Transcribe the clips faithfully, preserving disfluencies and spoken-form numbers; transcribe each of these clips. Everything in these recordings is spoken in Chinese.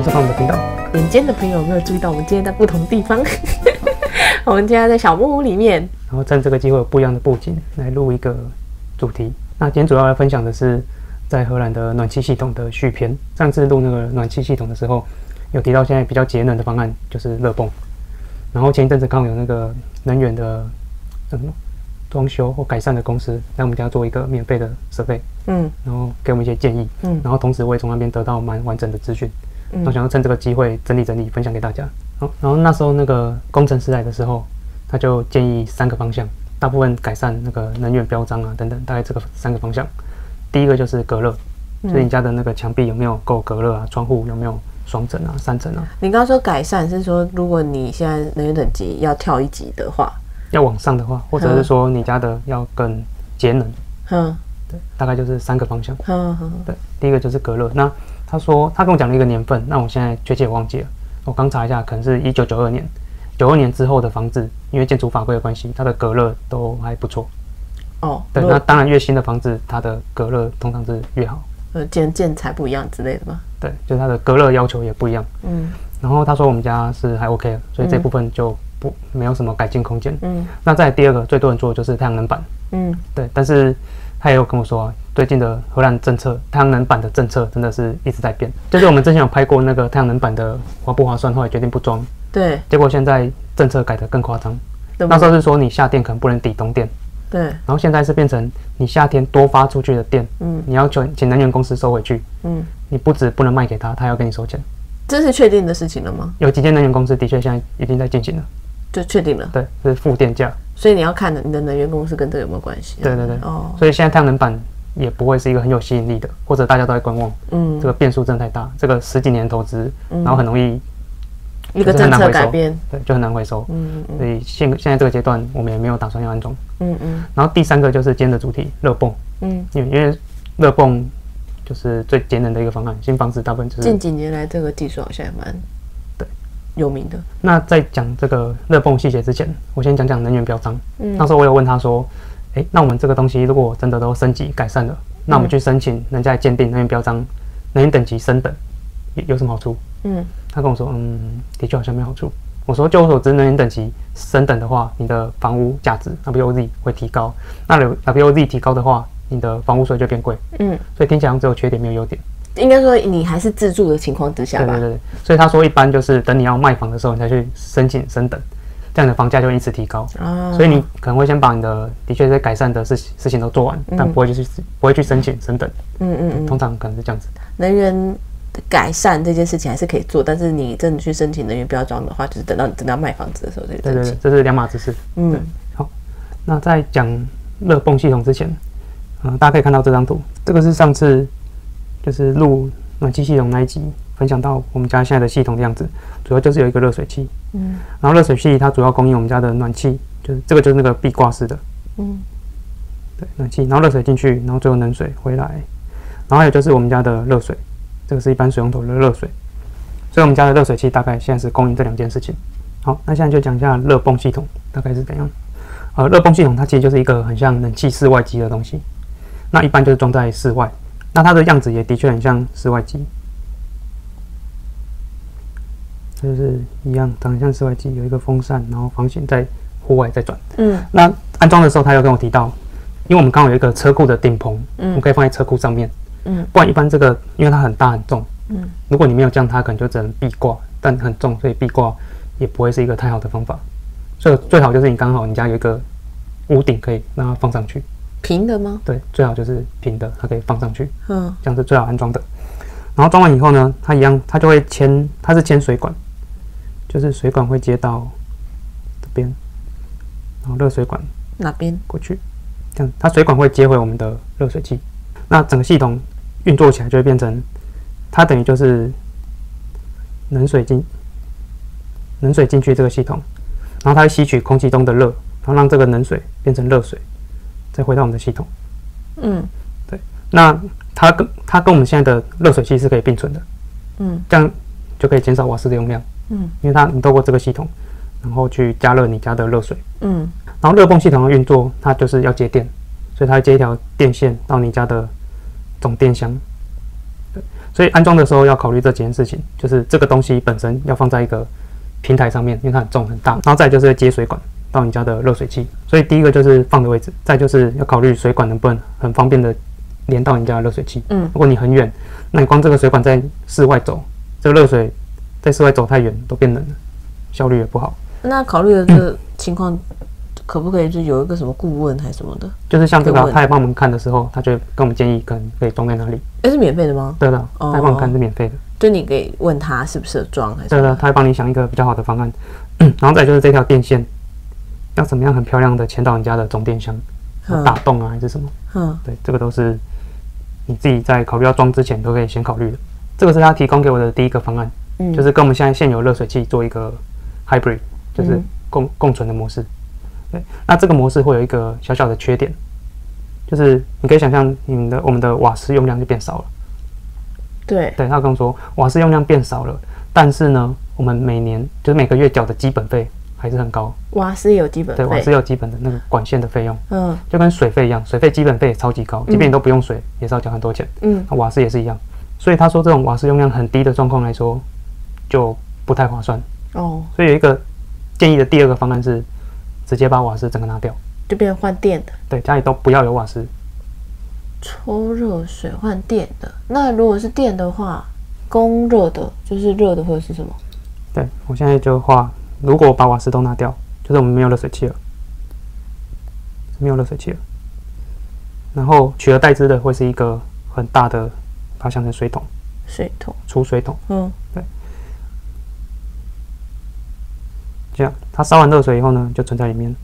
收看我们的频道。 眼尖的朋友有没有注意到我们今天在不同地方？我们今天在小木屋里面， 然后趁这个机会有不一样的布景来录一个主题。那今天主要来分享的是在荷兰的暖气系统的续篇。上次录那个暖气系统的时候，有提到现在比较节能的方案就是热泵。然后前一阵子刚好有那个能源的叫什么装修或改善的公司来我们家做一个免费的survey，嗯，然后给我们一些建议，嗯，然后同时我也从那边得到蛮完整的资讯，嗯，我想要趁这个机会整理整理分享给大家。好，然后那时候那个工程师来的时候，他就建议三个方向，大部分改善那个能源标章啊等等，大概这个三个方向。第一个就是隔热，嗯，就是你家的那个墙壁有没有够隔热啊，窗户有没有双层啊、三层啊。你刚刚说改善是说，如果你现在能源等级要跳一级的话， 要往上的话，或者是说你家的要更节能，嗯，对，大概就是三个方向。嗯嗯，对，第一个就是隔热。那他说他跟我讲了一个年份，那我现在确切忘记了，我刚查一下，可能是一九九二年，九二年之后的房子，因为建筑法规的关系，它的隔热都还不错。哦，对，那当然越新的房子，它的隔热通常是越好。 呃，建建材不一样之类的吗？ 对，就是它的隔热要求也不一样。嗯，然后他说我们家是还 OK 的，所以这部分就不没有什么改进空间。嗯，那再来第二个最多人做的就是太阳能板。嗯，对，但是他也有跟我说啊，最近的荷兰政策，太阳能板的政策真的是一直在变。就是我们之前有拍过那个太阳能板的划不划算，后来决定不装。对，结果现在政策改得更夸张。那时候是说你夏天可能不能抵东电。对，然后现在是变成你夏天多发出去的电，嗯，你要求请能源公司收回去，嗯，你不止不能卖给他，他要跟你收钱。 这是确定的事情了吗？ 有几间能源公司的确现在已经在进行了， 就确定了。对， 是负电价。 所以你要看你的能源公司跟这有没有关系？ 对对对。哦。所以现在太阳能板也不会是一个很有吸引力的，或者大家都在观望。嗯。这个变数真的太大，这个十几年投资，然后很容易一个政策改变， 对，就很难回收。嗯嗯。所以现现在这个阶段，我们也没有打算要安装。嗯嗯。然后第三个就是今天的主题，热泵。嗯。因为因为热泵就是最节能的一个方案，新房子大部分就是近几年来这个技术好像也蛮对有名的。 那在讲这个热泵细节之前，我先讲讲能源标章。嗯。那时候我有问他说，哎，那我们这个东西如果真的都升级改善了，那我们去申请人家鉴定能源标章，能源等级升等，有什么好处？嗯。他跟我说，嗯，的确好像没有好处。我说，就我所知，能源等级升等的话，你的房屋价值 W O Z 会提高。那 W O Z 提高的话，你的房屋税就变贵。嗯，所以听起来只有缺点没有优点。 应该说你还是自住的情况之下吧。 对对对。所以他说，一般就是等你要卖房的时候，你才去申请升等，这样的房价就会因此提高。哦。所以你可能会先把你的的确在改善的事事情都做完，嗯，但不会去不会去申请升等。嗯嗯嗯。通常可能是这样子。 能源改善这件事情还是可以做，但是你真的去申请能源标章的话，就是等到你真的要卖房子的时候再申请。 对对对，这是两码子事。嗯，好，那在讲热泵系统之前，嗯、呃，大家可以看到这张图，这个是上次就是录暖气系统那一集分享到我们家现在的系统的样子，主要就是有一个热水器，嗯，然后热水器它主要供应我们家的暖气，就是这个就是那个壁挂式的，嗯，对，暖气，然后热水进去，然后最后冷水回来，然后还有就是我们家的热水。这个是一般水龙头的热水，所以我们家的热水器大概现在是供应这两件事情。好，那现在就讲一下热泵系统大概是怎样。呃，热泵系统它其实就是一个很像冷气室外机的东西，那一般就是装在室外，那它的样子也的确很像室外机，就是一样长得像室外机，有一个风扇，然后房型在户外在转。嗯，那安装的时候他有跟我提到，因为我们刚好有一个车库的顶棚，嗯，我们可以放在车库上面。嗯，不然一般这个，因为它很大很重，嗯，如果你没有这样，它可能就只能壁挂，但很重，所以壁挂也不会是一个太好的方法。所以最好就是你刚好你家有一个屋顶可以让它放上去， 平的吗？ 对，最好就是平的，它可以放上去，嗯，这样是最好安装的。然后装完以后呢，它一样，它就会牵，它是牵水管，就是水管会接到这边，然后热水管哪边过去，这样它水管会接回我们的热水器。那整个系统运作起来就会变成，它等于就是冷水进冷水进去这个系统，然后它会吸取空气中的热，然后让这个冷水变成热水，再回到我们的系统。嗯，对。那它跟它跟我们现在的热水器是可以并存的。嗯，这样就可以减少瓦斯的用量。嗯，因为它你透过这个系统，然后去加热你家的热水。嗯，然后热泵系统的运作，它就是要接电，所以它会接一条电线到你家的总电箱。 所以安装的时候要考虑这几件事情，就是这个东西本身要放在一个平台上面，因为它很重很大，然后再就是接水管到你家的热水器。所以第一个就是放的位置，再就是要考虑水管能不能很方便的连到你家的热水器。嗯，如果你很远，那你光这个水管在室外走，这个热水在室外走太远都变冷了，效率也不好。 那考虑的这个情况。嗯，可不可以就有一个什么顾问还是什么的？ 就是像这个，他来帮我们看的时候，他就跟我们建议，可能可以装在哪里。 哎，是免费的吗？ 对的，他来帮我们看是免费的。 就你可以问他适不适合装，还是？ 对的，他会帮你想一个比较好的方案。嗯，然后再就是这条电线要怎么样很漂亮的牵到你家的总电箱，打洞啊还是什么？嗯，对，这个都是你自己在考虑要装之前都可以先考虑的。这个是他提供给我的第一个方案，嗯，就是跟我们现在现有热水器做一个 hybrid， 就是共共存的模式。对，那这个模式会有一个小小的缺点，就是你可以想象，你们的我们的瓦斯用量就变少了。 对， 对，他跟我说瓦斯用量变少了，但是呢，我们每年就是每个月缴的基本费还是很高。 瓦斯也有基本费， 对，瓦斯也有基本的那个管线的费用，嗯，就跟水费一样，水费基本费也超级高，即便你都不用水，也是要缴很多钱。嗯，那瓦斯也是一样，所以他说这种瓦斯用量很低的状况来说，就不太划算。哦，所以有一个建议的第二个方案是。直接把瓦斯整个拿掉， 就变成换电的。 对，家里都不要有瓦斯。 抽热水换电的，那如果是电的话，供热的，就是热的或者是什么？ 对，我现在就画，如果把瓦斯都拿掉，就是我们没有热水器了，没有热水器了。然后取而代之的会是一个很大的，把它想成水桶。 水桶。 储水桶。嗯，对。这样，它烧完热水以后呢，就存在里面。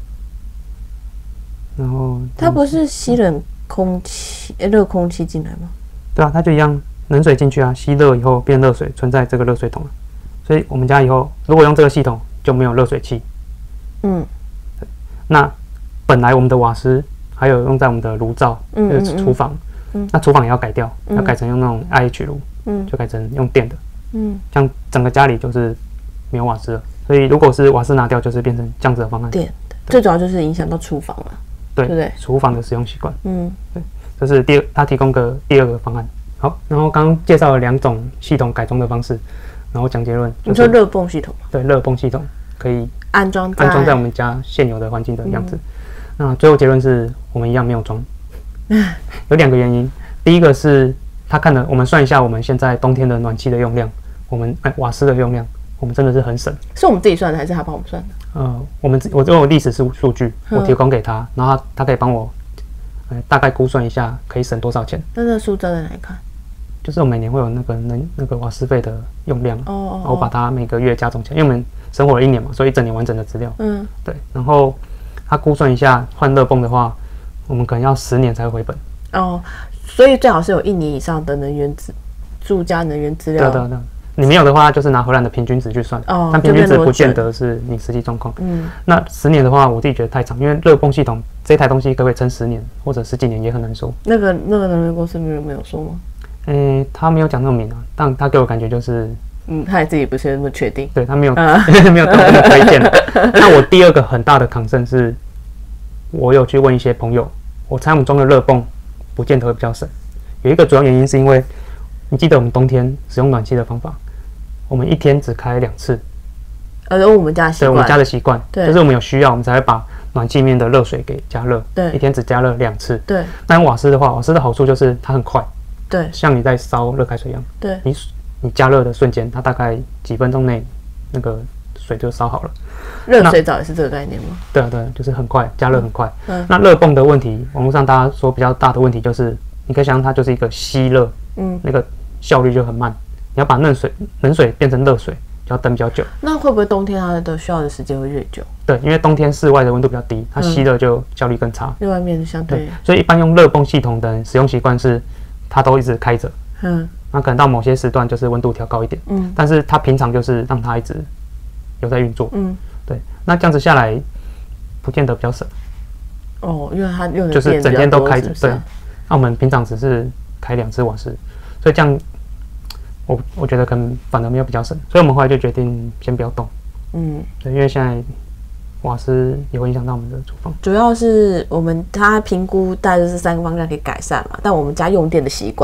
然后它不是吸冷空气、热空气进来吗？ 对啊，它就一样，冷水进去啊，吸热以后变热水，存在这个热水桶了。所以我们家以后如果用这个系统，就没有热水器。嗯，那本来我们的瓦斯还有用在我们的炉灶，就是厨房。嗯，那厨房也要改掉，嗯、要改成用那种 I H 炉，嗯，就改成用电的。嗯，这样整个家里就是没有瓦斯了。所以如果是瓦斯拿掉，就是变成这样子的方案。 电的，最主要就是影响到厨房了， 对不对？厨房的使用习惯。嗯，对，这是第二，他提供个第二个方案。好，然后刚刚介绍了两种系统改装的方式，然后讲结论。 你说热泵系统吗？ 对，热泵系统可以安装安装在我们家现有的环境的样子。嗯、那最后结论是我们一样没有装，有两个原因。第一个是他看了，我们算一下我们现在冬天的暖气的用量，我们哎瓦斯的用量。我们真的是很省， 是我们自己算的，还是他帮我们算的？ 呃，我们我这有历史数数据，我提供给他，然后他他可以帮我，呃，大概估算一下可以省多少钱。 那这个数字在哪里看？ 就是我每年会有那个能那个瓦斯费的用量，哦哦，然后把它每个月加总起来，因为我们生活了一年嘛，所以一整年完整的资料。嗯，对。然后他估算一下换热泵的话，我们可能要十年才会回本。 哦，所以最好是有一年以上的能源资住家能源资料。 对对对。你没有的话，就是拿荷兰的平均值去算，哦、但平均值不见得是你实际状况。嗯，那十年的话，我自己觉得太长，因为热泵系统这台东西可不可以撑十年或者十几年也很难说。 那个那个能源公司没有没有说吗？ 诶、欸，他没有讲那么明啊，但他给我感觉就是， 嗯，他自己不是那么确定。 对他没有、啊、没有那么推荐。那我第二个很大的 concern 是，我有去问一些朋友，我猜我们装的热泵不见得会比较省。有一个主要原因是因为。你记得我们冬天使用暖气的方法，我们一天只开两次。 呃，我们家习惯， 对我们家的习惯，就是我们有需要，我们才会把暖气里面的热水给加热。对，一天只加热两次。对。但瓦斯的话，瓦斯的好处就是它很快。对。像你在烧热开水一样。对。你你加热的瞬间，它大概几分钟内，那个水就烧好了。 热水澡也是这个概念吗？ 对啊，对，就是很快，加热很快。嗯。那热泵的问题，网络上大家说比较大的问题就是，你可以想象它就是一个吸热，嗯，那个。效率就很慢，你要把冷水冷水变成热水，就要等比较久。 那会不会冬天它的需要的时间会越久？ 对，因为冬天室外的温度比较低，它吸热就效率更差。 另外面相对， 所以一般用热泵系统的人使用习惯是，它都一直开着。嗯，那可能到某些时段就是温度调高一点。嗯，但是它平常就是让它一直有在运作。嗯，对，那这样子下来，不见得比较省。 哦，因为它用的就是整天都开着。对，那我们平常只是开两次瓦斯，所以这样。我我觉得可能反而没有比较省，所以我们后来就决定先不要动。嗯，对，因为现在瓦斯也会影响到我们的厨房。 主要是我们他评估大概就是三个方向可以改善嘛，但我们家用电的习惯，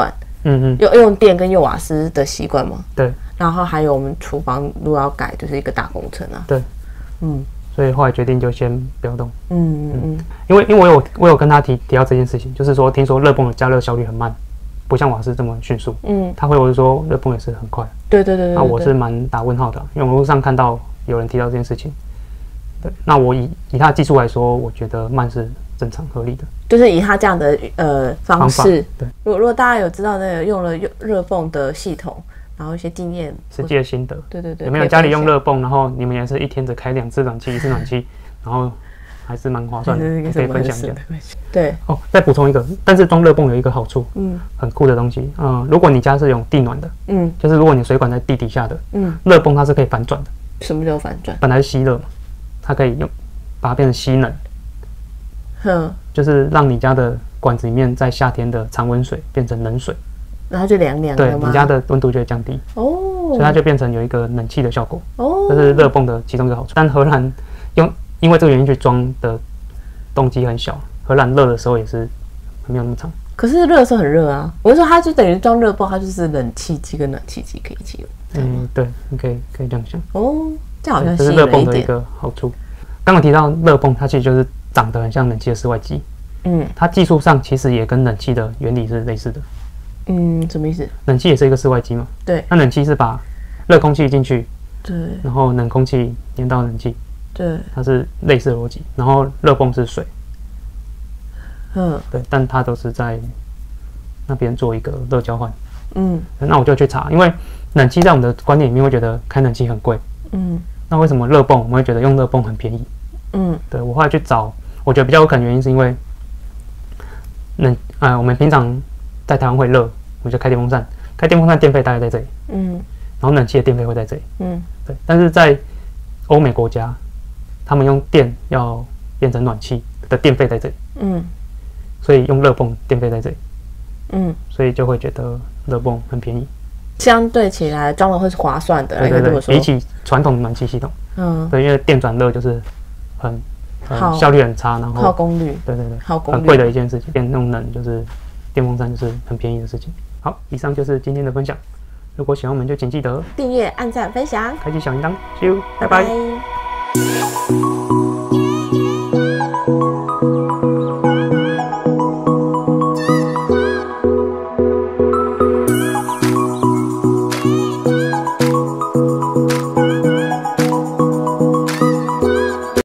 嗯嗯， 用用电跟用瓦斯的习惯吗？ 对。 然后还有我们厨房如果要改，就是一个大工程啊。 对， 嗯， 所以后来决定就先不要动。 嗯嗯嗯， 因为因为我有我有跟他提提到这件事情，就是说听说热泵的加热效率很慢，不像瓦斯这么迅速。 嗯， 他回我是说热泵也是很快。 对对对对。 那我是蛮打问号的，因为网络上看到有人提到这件事情。对，那我以以他的技术来说，我觉得慢是正常合理的。 就是以他这样的呃方式， 对。 如果如果大家有知道那个用了热泵的系统，然后一些经验、 实际的心得， 对对对， 有没有家里用热泵，然后你们也是一天只开两次暖气，一次暖气，然后还是蛮划算的，可以分享一下。 对哦，再补充一个，但是装热泵有一个好处， 嗯， 很酷的东西，嗯，如果你家是用地暖的，嗯，就是如果你水管在地底下的，嗯，热泵它是可以反转的。 什么叫反转？ 本来是吸热嘛，它可以用把它变成吸冷，哼，就是让你家的管子里面在夏天的常温水变成冷水。 然后就凉凉的吗？ 对，你家的温度就会降低哦，所以它就变成有一个冷气的效果哦，这是热泵的其中一个好处。但荷兰用因为这个原因去装的动机很小，荷兰热的时候也是没有那么长。 可是热的时候很热啊，我是说它就等于装热泵，它就是冷气机跟暖气机可以一起用。 嗯，对，你可以可以这样想哦，这好像这是热泵的一个好处。刚刚提到热泵，它其实就是长得很像冷气的室外机，嗯，它技术上其实也跟冷气的原理是类似的。 嗯，什么意思？ 冷气也是一个室外机嘛？ 对。 那冷气是把热空气进去， 对， 然后冷空气粘到冷气， 对， 它是类似的逻辑。然后热泵是水，嗯，对，但它都是在那边做一个热交换。嗯，那我就去查，因为冷气在我们的观念里面会觉得开冷气很贵，嗯，那为什么热泵我们会觉得用热泵很便宜？嗯，对我后来去找，我觉得比较有可能原因是因为冷啊、呃，我们平常在台湾会热。我就开电风扇，开电风扇电费大概在这里，嗯，然后冷气的电费会在这里，嗯，对。但是在欧美国家，他们用电要变成暖气的电费在这里，嗯，所以用热泵电费在这里，嗯，所以就会觉得热泵很便宜， 相对起来装的会是划算的， 对对对，比起传统的暖气系统，嗯，对，因为电转热就是很很效率很差，然后耗功率， 对对对， 耗功率很贵的一件事情，变弄冷就是电风扇就是很便宜的事情。好，以上就是今天的分享。如果喜欢我们，就请记得订阅、按赞、分享， 开启小铃铛。See you，拜拜。 拜拜。